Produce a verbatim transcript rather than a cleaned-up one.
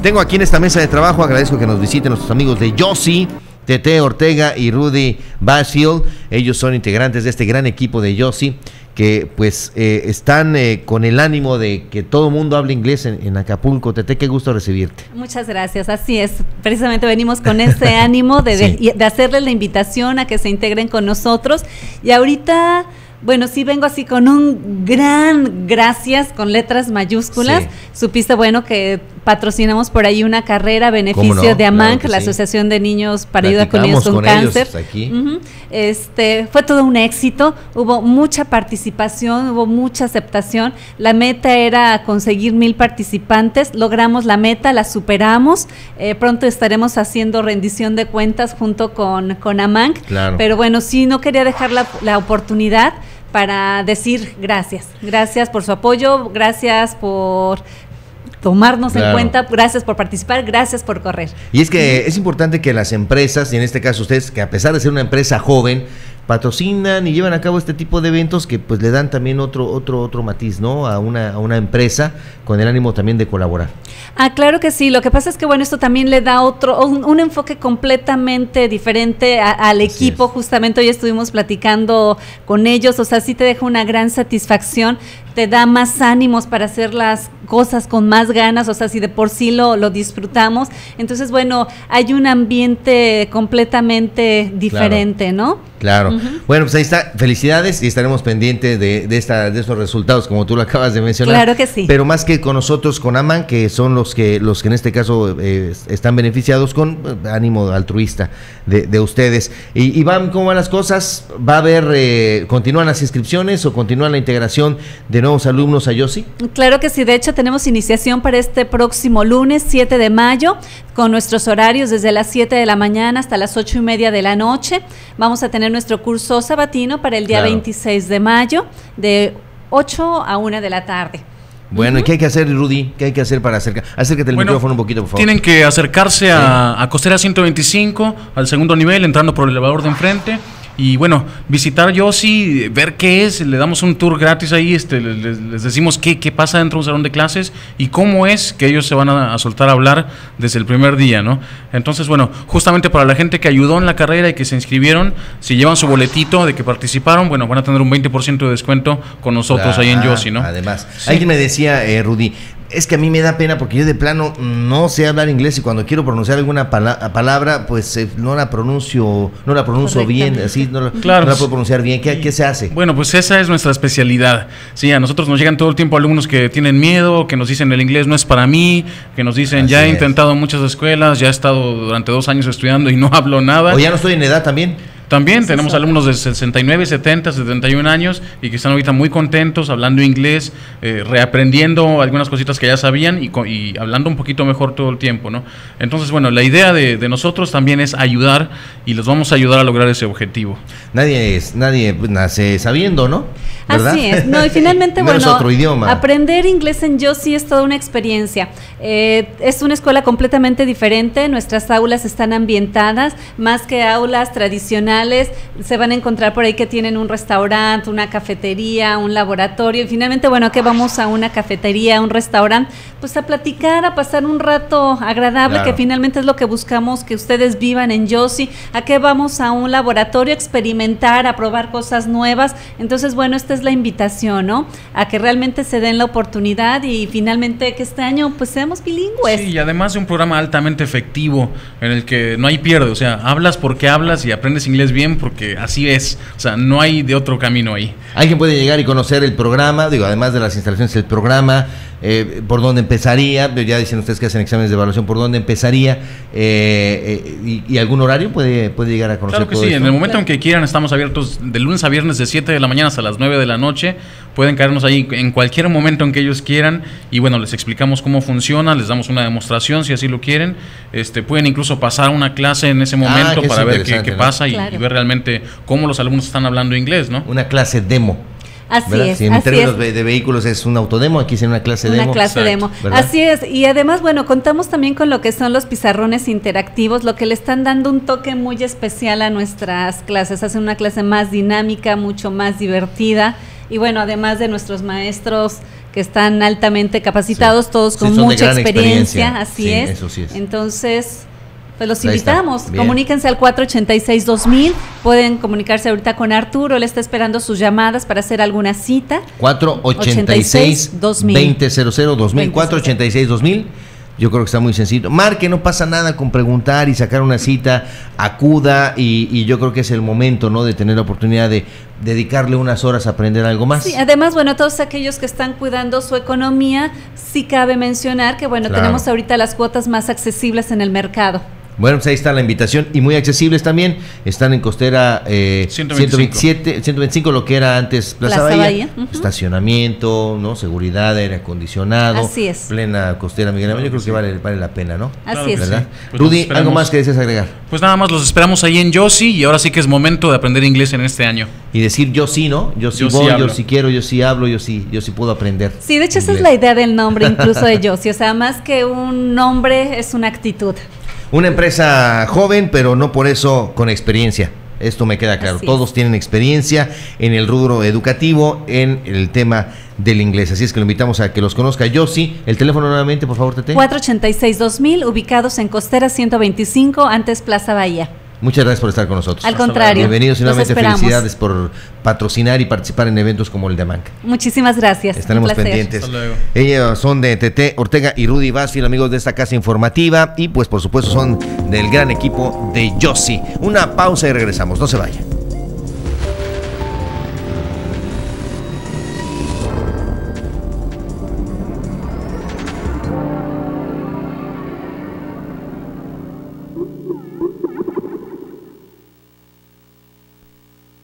tengo aquí en esta mesa de trabajo, agradezco que nos visiten nuestros amigos de Yossi, Tete Ortega y Rudy Basil. Ellos son integrantes de este gran equipo de Yossi, que pues eh, están eh, con el ánimo de que todo el mundo hable inglés en, en Acapulco. Tete, qué gusto recibirte. Muchas gracias, así es, precisamente venimos con ese ánimo de, sí. de, de hacerles la invitación a que se integren con nosotros, y ahorita... Bueno, sí vengo así con un gran gracias con letras mayúsculas. Sí. Supiste, bueno, que patrocinamos por ahí una carrera a beneficio no? de AMANC, claro la sí. Asociación de Niños para Ayuda con Niños con, con Cáncer. Aquí. Uh-huh. Este, fue todo un éxito, hubo mucha participación, hubo mucha aceptación. La meta era conseguir mil participantes, logramos la meta, la superamos. Eh, pronto estaremos haciendo rendición de cuentas junto con, con AMANC. Claro. Pero bueno, sí, no quería dejar la, la oportunidad para decir gracias, gracias por su apoyo, gracias por tomarnos claro. en cuenta, gracias por participar, gracias por correr. Y es que es importante que las empresas, y en este caso ustedes, que a pesar de ser una empresa joven, patrocinan y llevan a cabo este tipo de eventos que pues le dan también otro otro otro matiz, ¿no? A una a una empresa con el ánimo también de colaborar. Ah, claro que sí. Lo que pasa es que bueno, esto también le da otro un, un enfoque completamente diferente a, al equipo. Justamente hoy estuvimos platicando con ellos, o sea, sí te deja una gran satisfacción, te da más ánimos para hacer las cosas con más ganas, o sea, si de por sí lo, lo disfrutamos, entonces bueno, hay un ambiente completamente diferente, claro. ¿no? Claro. Uh-huh. Bueno, pues ahí está, felicidades y estaremos pendientes de, de, esta, de estos resultados, como tú lo acabas de mencionar. Claro que sí. Pero más que con nosotros, con AMANC, que son los que los que en este caso eh, están beneficiados con eh, ánimo altruista de, de ustedes. Y Iván, ¿cómo van las cosas? ¿Va a haber, eh, continúan las inscripciones o continúa la integración de nuevos alumnos a Yossi? Claro que sí, de hecho tenemos iniciación para este próximo lunes, siete de mayo, con nuestros horarios desde las siete de la mañana hasta las ocho y media de la noche. Vamos a tener nuestro curso sabatino para el día claro. veintiséis de mayo, de ocho a una de la tarde. Bueno, ¿y qué hay que hacer, Rudy? ¿Qué hay que hacer para acercar? Acércate el bueno, micrófono un poquito, por favor. Tienen que acercarse sí. a, a Costera ciento veinticinco, al segundo nivel, entrando por el elevador de enfrente. Y bueno, visitar Yossi, ver qué es, le damos un tour gratis ahí, este, les, les decimos qué, qué pasa dentro de un salón de clases y cómo es que ellos se van a, a soltar a hablar desde el primer día, ¿no? Entonces, bueno, justamente para la gente que ayudó en la carrera y que se inscribieron, si llevan su boletito de que participaron, bueno, van a tener un veinte por ciento de descuento con nosotros ah, ahí en Yossi, ¿no? Además, sí. Alguien me decía, eh, Rudy, es que a mí me da pena porque yo de plano no sé hablar inglés y cuando quiero pronunciar alguna pala palabra, pues eh, no la pronuncio, no la pronuncio bien, así no, claro. no la puedo pronunciar bien. ¿Qué, ¿Qué se hace? Bueno, pues esa es nuestra especialidad. Sí, a nosotros nos llegan todo el tiempo alumnos que tienen miedo, que nos dicen el inglés no es para mí, que nos dicen así ya he es. intentado muchas escuelas, ya he estado durante dos años estudiando y no hablo nada. O ya no estoy en edad también. También tenemos alumnos de sesenta y nueve, setenta, setenta y un años y que están ahorita muy contentos hablando inglés, eh, reaprendiendo algunas cositas que ya sabían y, y hablando un poquito mejor todo el tiempo, ¿no? Entonces, bueno, la idea de, de nosotros también es ayudar y los vamos a ayudar a lograr ese objetivo. Nadie es, nadie nace sabiendo, ¿no? ¿Verdad? Así es. No, y finalmente, no bueno, es otro idioma. Aprender inglés en Yossi es toda una experiencia. Eh, es una escuela completamente diferente. Nuestras aulas están ambientadas, más que aulas tradicionales. Se van a encontrar por ahí que tienen un restaurante, una cafetería, un laboratorio. Y finalmente, bueno, que vamos a una cafetería, un restaurante, pues a platicar, a pasar un rato agradable, claro. que finalmente es lo que buscamos que ustedes vivan en Yossi. ¿A qué vamos? A un laboratorio, a experimentar, a probar cosas nuevas. Entonces, bueno, esta es la invitación, ¿no? A que realmente se den la oportunidad y finalmente que este año pues seamos bilingües. Sí, y además de un programa altamente efectivo en el que no hay pierde, o sea, hablas porque hablas y aprendes inglés bien porque así es, o sea, no hay de otro camino ahí. Alguien puede llegar y conocer el programa, digo, además de las instalaciones del programa, eh, por dónde empezaría, ya dicen ustedes que hacen exámenes de evaluación, por dónde empezaría, eh, eh, y, y algún horario puede, puede llegar a conocer. Claro que todo sí, esto. En el momento en que quieran estamos abiertos de lunes a viernes de siete de la mañana hasta las nueve de la noche, pueden caernos ahí en cualquier momento en que ellos quieran y bueno, les explicamos cómo funciona, les damos una demostración si así lo quieren, este pueden incluso pasar una clase en ese momento ah, para ver qué, qué pasa, ¿no? y, claro. y ver realmente cómo los alumnos están hablando inglés, ¿no? Una clase demo. Así ¿verdad? es. Si en así términos es. de vehículos es un autodemo, aquí es una clase una demo. Una clase Exacto. demo. ¿verdad? Así es. Y además, bueno, contamos también con lo que son los pizarrones interactivos, lo que le están dando un toque muy especial a nuestras clases. Hacen una clase más dinámica, mucho más divertida. Y bueno, además de nuestros maestros que están altamente capacitados, sí. todos con sí, mucha experiencia, experiencia, así sí, es. Eso sí es. Entonces, pues los Ahí invitamos, comuníquense al cuatro ochenta y seis dos mil, pueden comunicarse ahorita con Arturo, él está esperando sus llamadas para hacer alguna cita. cuatro ochenta y seis dos mil, cuatro ochenta y seis dos mil. Yo creo que está muy sencillo. Marque, no pasa nada con preguntar y sacar una cita, acuda y, y yo creo que es el momento, ¿no?, de tener la oportunidad de dedicarle unas horas a aprender algo más. Sí, además, bueno, todos aquellos que están cuidando su economía, sí cabe mencionar que, bueno, claro, tenemos ahorita las cuotas más accesibles en el mercado. Bueno, pues ahí está la invitación y muy accesibles también. Están en Costera eh, ciento veintisiete, ciento veinticinco, lo que era antes Plaza, Plaza Bahía. Bahía. Uh-huh. Estacionamiento, ¿no? Seguridad, aire acondicionado. Así es. Plena Costera Miguel Ángel. Yo creo sí. que vale, vale la pena, ¿no? Así ¿verdad? es. Pues Rudy, ¿algo más que desees agregar? Pues nada más, los esperamos ahí en Yossi y ahora sí que es momento de aprender inglés en este año. Y decir yo sí, ¿no? Yo sí yo voy, sí yo sí quiero, yo sí hablo, yo sí, yo sí puedo aprender. Sí, de hecho inglés. Esa es la idea del nombre incluso de Yossi. O sea, más que un nombre, es una actitud. Una empresa joven, pero no por eso con experiencia. Esto me queda claro. Así Todos es. tienen experiencia en el rubro educativo, en el tema del inglés. Así es que lo invitamos a que los conozca. Yossi, el teléfono nuevamente, por favor, Tete. cuatro ochenta y seis dos mil, ubicados en Costera ciento veinticinco, antes Plaza Bahía. Muchas gracias por estar con nosotros. Al contrario. Bienvenidos y nuevamente esperamos. Felicidades por patrocinar y participar en eventos como el de Amanca. Muchísimas gracias. Estaremos pendientes. Ellos son de Tete Ortega y Rudy Basfield, amigos de esta casa informativa, y pues por supuesto son del gran equipo de Yossi. Una pausa y regresamos. No se vayan.